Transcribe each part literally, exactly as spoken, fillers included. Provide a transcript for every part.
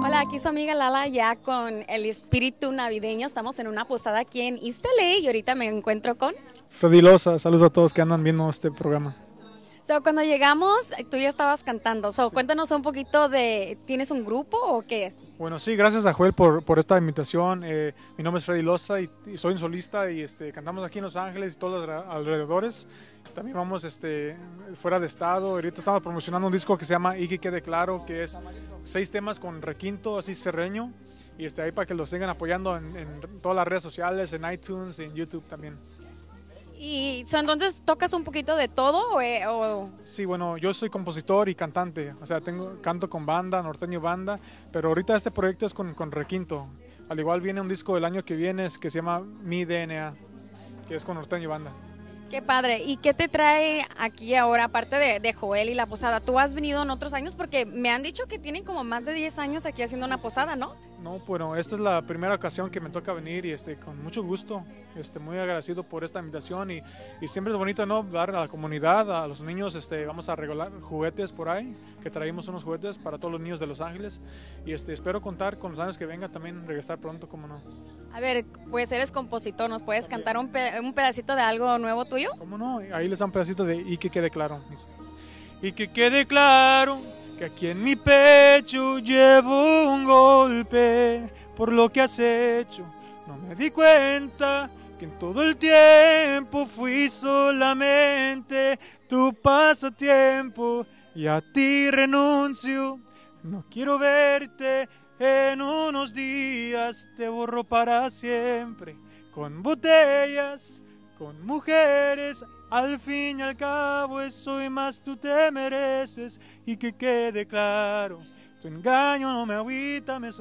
Hola, aquí su amiga Lala ya con el espíritu navideño. Estamos en una posada aquí en East L A y ahorita me encuentro con... Freddy Loza, saludos a todos que andan viendo este programa. So, cuando llegamos, tú ya estabas cantando. So, cuéntanos un poquito de... ¿Tienes un grupo o qué es? Bueno, sí, gracias a Joel por, por esta invitación. Eh, mi nombre es Freddy Loza y, y soy un solista y este, cantamos aquí en Los Ángeles y todos los alrededores. También vamos este, fuera de estado. Ahorita estamos promocionando un disco que se llama Y que quede claro, que es seis temas con requinto, así serreño. Y este, ahí para que lo sigan apoyando en, en todas las redes sociales, en iTunes, en YouTube también. Y so, entonces, ¿tocas un poquito de todo? O, eh, o... Sí, bueno, yo soy compositor y cantante, o sea, tengo, canto con banda, norteño banda, pero ahorita este proyecto es con, con requinto. Al igual viene un disco del año que viene que se llama Mi D N A, que es con norteño banda. Qué padre. ¿Y qué te trae aquí ahora, aparte de, de Joel y la posada? ¿Tú has venido en otros años? Porque me han dicho que tienen como más de diez años aquí haciendo una posada, ¿no? No, bueno, esta es la primera ocasión que me toca venir y este, con mucho gusto, este, muy agradecido por esta invitación y, y siempre es bonito, ¿no?, dar a la comunidad, a los niños, este, vamos a regalar juguetes por ahí, que traímos unos juguetes para todos los niños de Los Ángeles y este, espero contar con los años que venga también, regresar pronto, como no. A ver, pues eres compositor, ¿nos puedes cantar un, pe un pedacito de algo nuevo tuyo? ¿Cómo no? Ahí les da un pedacito de Y que quede claro. Y que quede claro que aquí en mi pecho llevo un golpe por lo que has hecho. No me di cuenta que en todo el tiempo fui solamente tu pasatiempo y a ti renuncio. No quiero verte en unos días, te borro para siempre con botellas, con mujeres. Al fin y al cabo eso y más tú te mereces y que quede claro, tu engaño no me agüita, me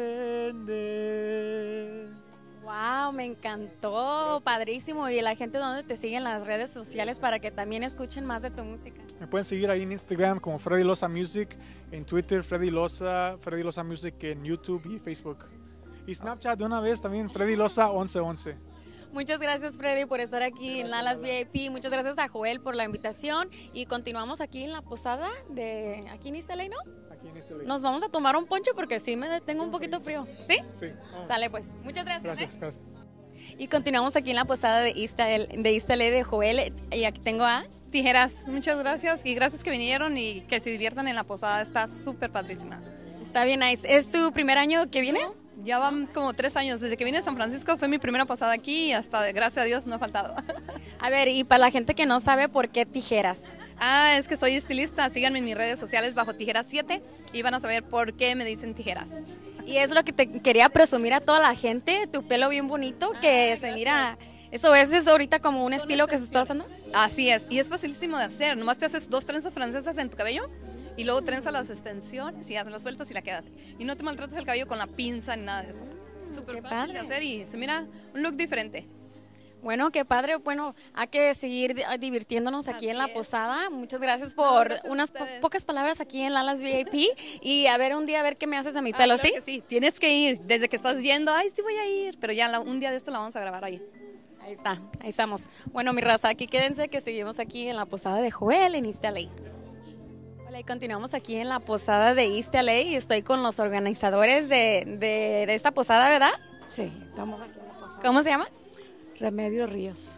sorprende. Wow, me encantó, gracias. Padrísimo. ¿Y la gente dónde te sigue en las redes sociales para que también escuchen más de tu música? Me pueden seguir ahí en Instagram como Freddy Loza Music, en Twitter Freddy Loza, Freddy Loza Music en YouTube y Facebook. Y Snapchat de una vez también Freddy Loza once once. Muchas gracias, Freddy, por estar aquí en Lalas V I P. Muchas gracias a Joel por la invitación. Y continuamos aquí en la posada de aquí en East L A, ¿no? Aquí en East L A. Nos vamos a tomar un ponche porque sí me tengo sí, un poquito frío. ¿Sí? Sí. Oh. Sale pues. Muchas gracias. Gracias, ¿eh? gracias. Y continuamos aquí en la posada de East L A de, East L A de Joel. Y aquí tengo a... Tijeras. Muchas gracias y gracias que vinieron y que se diviertan en la posada. Está súper padrísima. Está bien nice. ¿Es tu primer año que vienes? Ya van como tres años, desde que vine a San Francisco fue mi primera posada aquí y hasta, gracias a Dios, no ha faltado. A ver, y para la gente que no sabe, ¿por qué tijeras? Ah, es que soy estilista, síganme en mis redes sociales bajo Tijeras siete y van a saber por qué me dicen tijeras. Y es lo que te quería presumir a toda la gente, tu pelo bien bonito, que ah, se mira... ¿Eso es, es ahorita como un estilo que se está usando? Así es, y es facilísimo de hacer, nomás te haces dos trenzas francesas en tu cabello y luego trenzas las extensiones y las sueltas y la quedas. Y no te maltratas el cabello con la pinza ni nada de eso. Súper fácil padre. de hacer y se mira un look diferente. Bueno, qué padre. Bueno, hay que seguir divirtiéndonos aquí Así en la es. posada. Muchas gracias por no, gracias unas po pocas palabras aquí en Lalas V I P. Y a ver un día a ver qué me haces a mi pelo, ah, claro ¿sí? ¿sí? Tienes que ir. Desde que estás yendo, ay, sí voy a ir. Pero ya la, un día de esto la vamos a grabar ahí. Ahí está, ahí estamos. Bueno, mi raza, aquí quédense que seguimos aquí en la posada de Joel en East L A. Hola, y continuamos aquí en la posada de East L A y estoy con los organizadores de, de, de esta posada, ¿verdad? Sí, estamos aquí en la posada. ¿Cómo se llama? Remedios Ríos.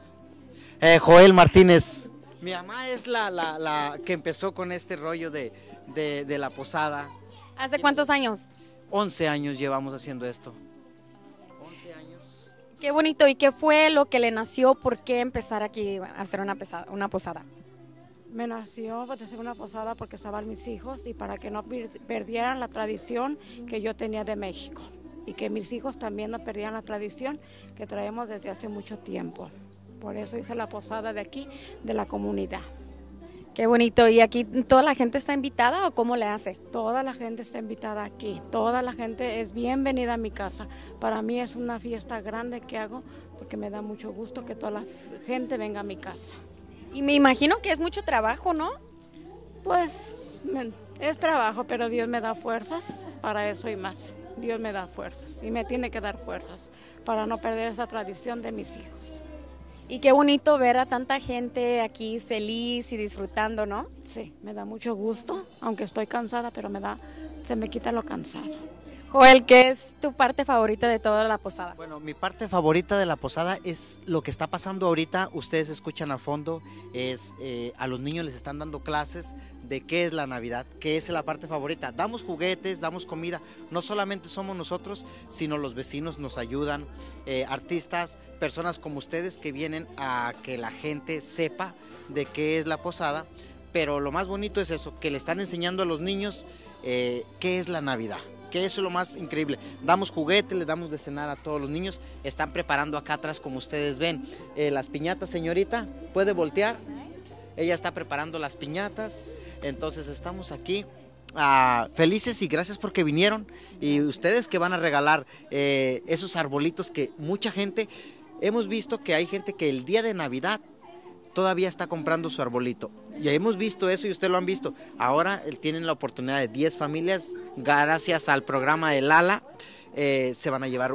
Eh, Joel Martínez. Mi mamá es la, la, la que empezó con este rollo de, de, de la posada. ¿Hace cuántos años? once años llevamos haciendo esto. once años. Qué bonito. ¿Y qué fue lo que le nació? ¿Por qué empezar aquí a hacer una, pesada, una posada? Me nació pues, hacer una posada porque estaban mis hijos y para que no perdieran la tradición que yo tenía de México y que mis hijos también no perdieran la tradición que traemos desde hace mucho tiempo. Por eso hice la posada de aquí, de la comunidad. Qué bonito. ¿Y aquí toda la gente está invitada o cómo le hace? Toda la gente está invitada aquí, toda la gente es bienvenida a mi casa. Para mí es una fiesta grande que hago porque me da mucho gusto que toda la gente venga a mi casa. Y me imagino que es mucho trabajo, ¿no? Pues es trabajo, pero Dios me da fuerzas para eso y más. Dios me da fuerzas y me tiene que dar fuerzas para no perder esa tradición de mis hijos. Y qué bonito ver a tanta gente aquí feliz y disfrutando, ¿no? Sí, me da mucho gusto, aunque estoy cansada, pero me da, se me quita lo cansado. Joel, ¿qué es tu parte favorita de toda la posada? Bueno, mi parte favorita de la posada es lo que está pasando ahorita. Ustedes escuchan al fondo, es eh, a los niños les están dando clases de qué es la Navidad, qué es la parte favorita. Damos juguetes, damos comida. No solamente somos nosotros, sino los vecinos nos ayudan, eh, artistas, personas como ustedes que vienen a que la gente sepa de qué es la posada. Pero lo más bonito es eso, que le están enseñando a los niños eh, qué es la Navidad. Que eso es lo más increíble. Damos juguetes, le damos de cenar a todos los niños. Están preparando acá atrás, como ustedes ven, eh, las piñatas, señorita. ¿Puede voltear? Ella está preparando las piñatas. Entonces estamos aquí uh, felices y gracias porque vinieron. Y ustedes que van a regalar eh, esos arbolitos que mucha gente, hemos visto que hay gente que el día de Navidad todavía está comprando su arbolito. Ya hemos visto eso y ustedes lo han visto. Ahora tienen la oportunidad de diez familias, gracias al programa de Lala, eh, se van a llevar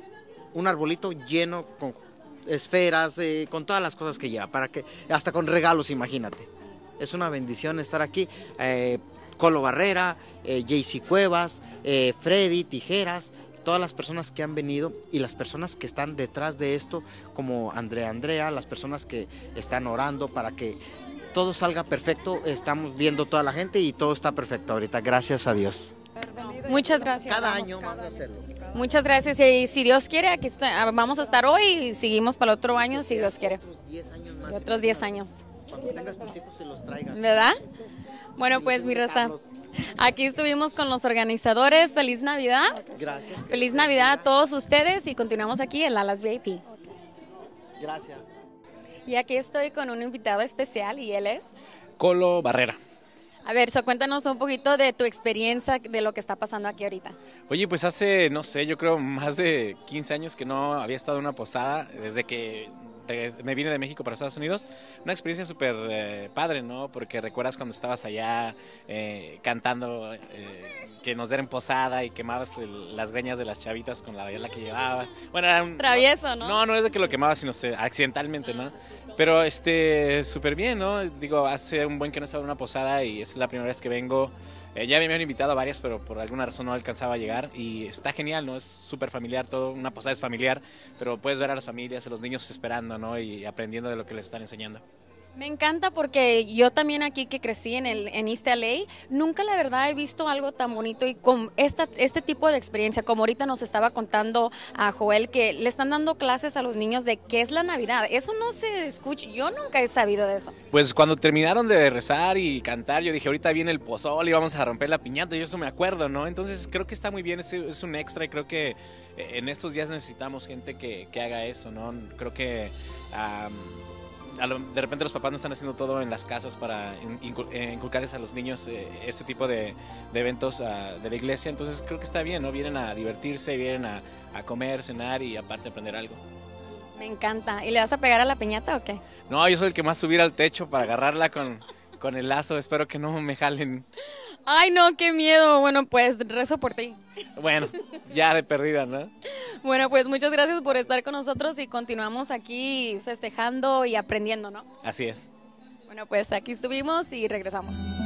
un arbolito lleno con esferas, eh, con todas las cosas que lleva, para que, hasta con regalos, imagínate. Es una bendición estar aquí. Eh, Colo Barrera, eh, Jaycee Cuevas, eh, Freddy Tijeras, todas las personas que han venido y las personas que están detrás de esto, como Andrea Andrea, las personas que están orando para que todo salga perfecto. Estamos viendo toda la gente y todo está perfecto ahorita, gracias a Dios. Muchas gracias. Cada vamos, año cada vamos a hacerlo. Muchas gracias y si Dios quiere, aquí está, vamos a estar hoy y seguimos para el otro año si Dios quiere. Otros diez años más. Y otros diez años. Cuando tengas tus hijos se los traigas. ¿Verdad? Bueno, pues mi raza, aquí estuvimos con los organizadores. Feliz Navidad. Gracias. Feliz Navidad a todos ustedes y continuamos aquí en Lalas V I P. Gracias. Y aquí estoy con un invitado especial y él es... Colo Barrera. A ver, so, cuéntanos un poquito de tu experiencia, de lo que está pasando aquí ahorita. Oye, pues hace, no sé, yo creo más de quince años que no había estado en una posada, desde que me vine de México para Estados Unidos. Una experiencia súper eh, padre, ¿no? Porque recuerdas cuando estabas allá eh, cantando, eh, que nos dieran posada y quemabas el, las greñas de las chavitas con la vela que llevabas. Bueno, era un... Travieso, ¿no? No, no es de que lo quemabas, sino se, accidentalmente, ¿no? Pero este, súper bien, ¿no? Digo, hace un buen que no estaba en una posada y es la primera vez que vengo. Eh, ya me habían invitado a varias, pero por alguna razón no alcanzaba a llegar. Y está genial, ¿no? Es súper familiar todo. Una posada es familiar, pero puedes ver a las familias, a los niños esperando, ¿no? Y aprendiendo de lo que les están enseñando. Me encanta porque yo también aquí que crecí en el en East L A, nunca la verdad he visto algo tan bonito y con esta, este tipo de experiencia, como ahorita nos estaba contando a Joel, que le están dando clases a los niños de qué es la Navidad. Eso no se escucha, yo nunca he sabido de eso. Pues cuando terminaron de rezar y cantar, yo dije, ahorita viene el pozole y vamos a romper la piñata, y eso me acuerdo, ¿no? Entonces creo que está muy bien, es, es un extra y creo que en estos días necesitamos gente que, que haga eso, ¿no? Creo que... Um, de repente los papás no están haciendo todo en las casas para inculcarles a los niños eh, este tipo de, de eventos uh, de la iglesia, entonces creo que está bien, ¿no? Vienen a divertirse, vienen a, a comer, cenar y aparte aprender algo. Me encanta. ¿Y le vas a pegar a la piñata o qué? No, yo soy el que más subir al techo para agarrarla con, con el lazo, espero que no me jalen. Ay, no, qué miedo. Bueno, pues rezo por ti. Bueno, ya de perdida, ¿no? Bueno, pues muchas gracias por estar con nosotros y continuamos aquí festejando y aprendiendo, ¿no? Así es. Bueno, pues aquí estuvimos y regresamos.